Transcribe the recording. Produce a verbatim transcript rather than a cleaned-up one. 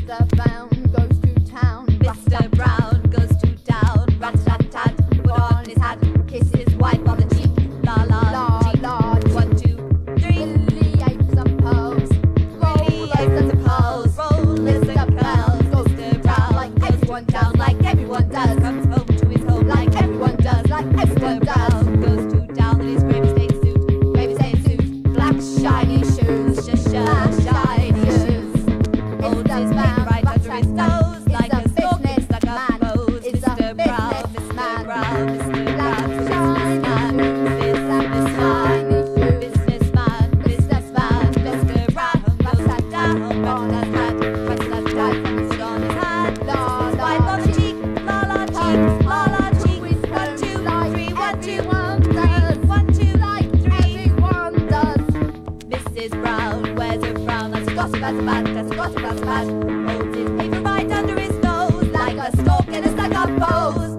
Mister Brown goes to town. Mister Brown goes to town. Rat-tat-tat, put on his hat, kiss his wife on the cheek. La la La cheek. la One, two, three. Billy apes and pose. Billy apes and pose. Rollers and curls. Mister Brown like everyone down, like everyone does. Comes home to his home like everyone does, like everyone does. Goes to town in his gravy stained suit, gravy stained suit, black shiny shoes, Black shiny shoes. Holds his pen right under his nose, like a stalking stuck up pose. Mister Brown, Mister Brown, Mister Brown, businessman, businessman, businessman, businessman. Mister Brown goes that down, on his hat, press that dive, put on his hat, La wipe on the cheek, la la cheek, la la cheek. One, two, three, one, two, three, one, two, three. Everyone does. Missus Brown wears a frown, that's a gossip, that's a bad, that's a gossip, that's bad. Holds his paper right under his nose, like a stalk in a stuck-up pose.